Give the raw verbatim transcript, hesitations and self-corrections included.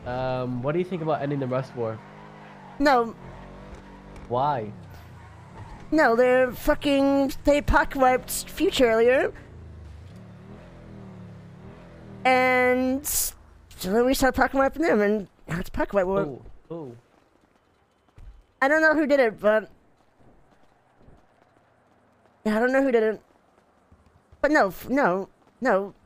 Um, what do you think about ending the Rust War? No, Why? no, they're fucking... They pocket-wiped Future earlier. And... So then we started pocket-wiping them, and now it's pocket-wipe war. Oh, oh. I don't know who did it, but... Yeah, I don't know who did it. But no, no, no.